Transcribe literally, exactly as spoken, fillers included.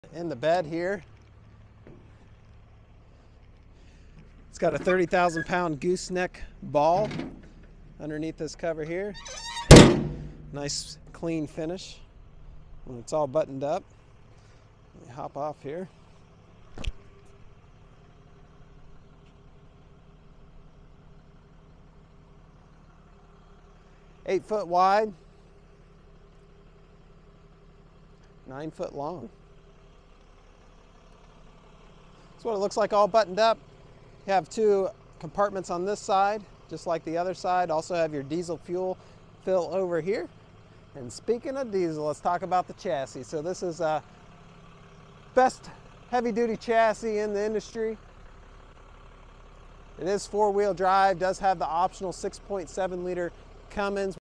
In the bed here. It's got a thirty thousand pound gooseneck ball underneath this cover here. Nice clean finish when it's all buttoned up. Let me hop off here. Eight foot wide, nine foot long. That's what it looks like all buttoned up. You have two compartments on this side, just like the other side. Also have your diesel fuel fill over here. And speaking of diesel, let's talk about the chassis. So this is a best heavy duty chassis in the industry. It is four wheel drive, does have the optional six point seven liter Cummins